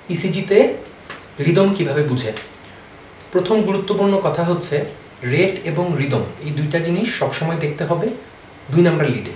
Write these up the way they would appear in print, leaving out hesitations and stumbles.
ইসিজিতে rhythm কিভাবে বুঝে? প্রথম গুরুত্বপূর্ণ কথা হচ্ছে রেট এবং রিদম এই দুইটা জিনিস সবসময় দেখতে হবে 2 নাম্বার লিডে।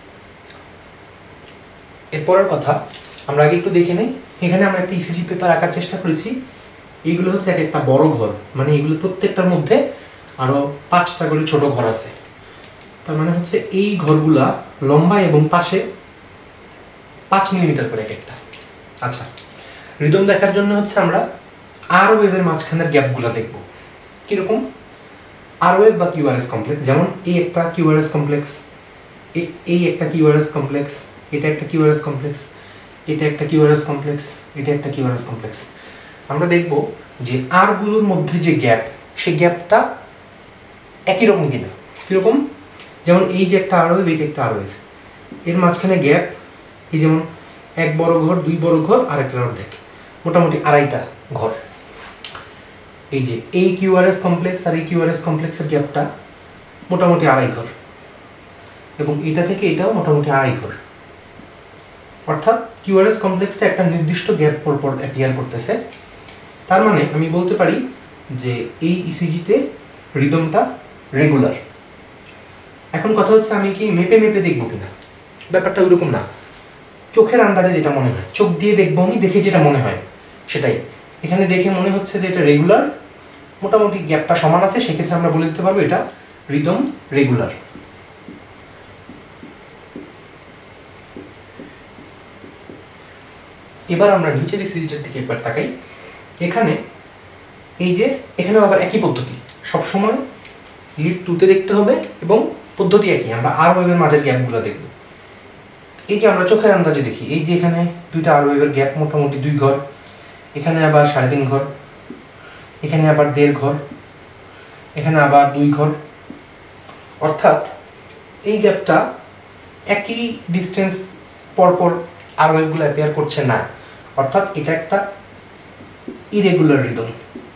এরপরের কথা আমরা আগে একটু দেখে নেই। এখানে আমরা একটা ইসিজি পেপার আঁকার চেষ্টা করেছি। এইগুলো হচ্ছে এক একটা বড় ঘর, মানে এগুলো প্রত্যেকটার মধ্যে আরো 5টা করে ছোট ঘর আছে। তার মানে হচ্ছে এই ঘরগুলা লম্বা এবং পাশে 5 মিলিমিটার করে এক একটা। আচ্ছা, রিদম দেখার জন্য হচ্ছে আমরা আর ওয়েভের মাঝখানের গ্যাপগুলো দেখব। কিরকম? আর ওয়েভ বা কিউআরএস কমপ্লেক্স, যেমন এই একটা কিউআরএস কমপ্লেক্স, এই একটা কিউআরএস কমপ্লেক্স, এটা একটা কিউআরএস কমপ্লেক্স, এটা একটা কিউআরএস কমপ্লেক্স, এটা একটা কিউআরএস কমপ্লেক্স। আমরা দেখব যে আরগুলোর মধ্যে যে গ্যাপ, সেই গ্যাপটা একই রকম কিনা। কিরকম? যেমন এই যে একটা আর ওয়েভ, এইটা একটা আর ওয়েভ, এর মাঝখানে গ্যাপ এই যেমন এক বড় ঘর, 2 বড় ঘর আর একটা অর্ধেক, মোটামুটি 2.5টা ঘর। এই যে এই কিউআরএস কমপ্লেক্স আর এই কিউআরএস কমপ্লেক্সের গ্যাপটা মোটামুটি 2.5 ঘর, এবং এটা থেকে এটাও মোটামুটি 2.5 ঘর। অর্থাৎ কিউআরএস কমপ্লেক্সটা একটা নির্দিষ্ট গ্যাপ পর অ্যাপিয়ার করতেছে। তার মানে আমি বলতে পারি যে এই ইসিজিতে রিদমটা রেগুলার। এখন কথা হচ্ছে আমি কি মেপে মেপে দেখবো কিনা? ব্যাপারটা ওইরকম না। চোখের আন্দাজে যেটা মনে হয়, চোখ দিয়ে দেখবো আমি, দেখে যেটা মনে হয় সেটাই। এখানে দেখে মনে হচ্ছে যে এটা রেগুলার, মোটামুটি গ্যাপটা সমান আছে, সেক্ষেত্রে আমরা বলে দিতে পারবো এটা রিদম রেগুলার। এবার আমরা নিচের ইসিজিটার দিকে একবার তাকাই। এখানে এই যে এখানেও আবার একই পদ্ধতি, সবসময় লিড 2তে দেখতে হবে এবং পদ্ধতি একই। আমরা আর ওয়েভের মাঝের গ্যাপগুলো দেখব। এই যে আমরা চোখের আন্দাজে দেখি, এই যে এখানে 2টা আর ওয়েভের গ্যাপ মোটামুটি 2 ঘর, এখানে আবার 3.5 ঘর, এখানে আবার 1.5 ঘর, এখানে আবার 2 ঘর। অর্থাৎ এই গ্যাপটা একই ডিস্টেন্স পরপর আর ওয়েভগুলো অ্যাপিয়ার করছে না। অর্থাৎ এটা একটা ইরেগুলার রিদম।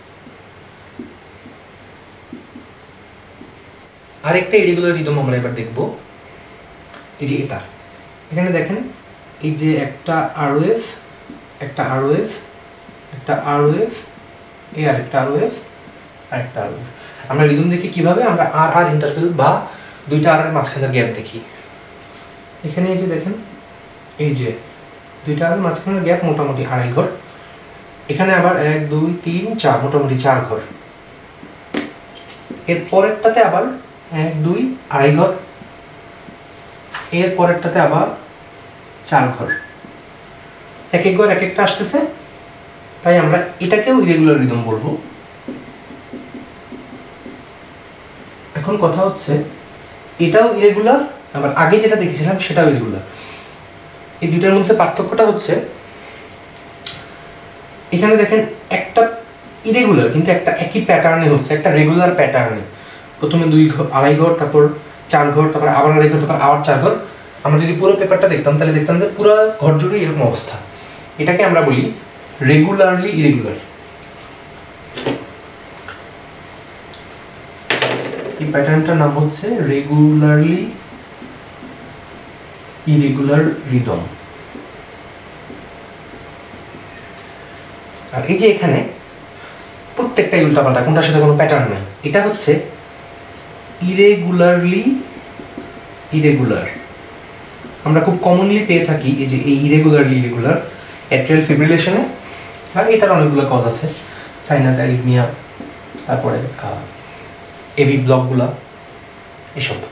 আরেকটা ইরেগুলার রিদম আমরা এবার দেখব। এই যে এটা, এখানে দেখেন এই যে একটা আর ওয়েভ, একটা আর ওয়েভ, একটা আর ওয়েভ, এই আর একটা আর ওয়েভ, আর একটা আর ওয়েভ। আমরা রিদম দেখি কিভাবে? আমরা আর আর ইন্টারভেল বা 2টা আর এর মাঝখানের গ্যাপ দেখি। এখানে এই যে দেখেন, এই যে 2টা আর এর মাঝখানের গ্যাপ মোটামুটি 2.5 ঘর, এখানে আবার 1 2 3 4 মোটামুটি 4 ঘর, এর পরেরটাতে আবার 1 2 2.5 ঘর, এর পরেরটাতে আবার 4 ঘর, এক এক ঘর এক একটা আসতেছে। তাই আমরা এটাকেও ইরেগুলার রিদম বলবো। এখন কথা হচ্ছে এটাও ইরেগুলার, আবার আগে যেটা দেখেছিলাম সেটাও ইরেগুলার। এই দুইটার মধ্যে পার্থক্যটা হচ্ছে এখানে দেখেন একটা ইরেগুলার কিন্তু একটা একই প্যাটার্নে হচ্ছে, একটা রেগুলার প্যাটার্নে। প্রথমে 2 ঘর, 2.5 ঘর, তারপর 4 ঘর, তারপর আবার 2.5 ঘর, তারপর আবার 4 ঘর। আমরা যদি পুরো পেপারটা দেখতাম তাহলে দেখতাম যে পুরো ঘর জুড়ে এরকম অবস্থা। এটাকে আমরা বলি রেগুলারলি ইরেগুলার। এই প্যাটার্নটার নাম হচ্ছে রেগুলারলি ইরেগুলার রিদম। আর এই যে এখানে প্রত্যেকটাই উল্টাপাল্টা, কোনটার সাথে কোনো প্যাটার্ন নেই। এটা হচ্ছে ইরেগুলারলি ইরেগুলার। আমরা খুব কমনলি পেয়ে থাকি এই যে এই ইরেগুলারলি ইরেগুলার অ্যাট্রিয়াল ফিব্রিলেশনে, আর এটার অনেকগুলো কজ আছে, সাইনাস অ্যারিথমিয়া, তারপরে এভি ব্লকগুলা, এসব।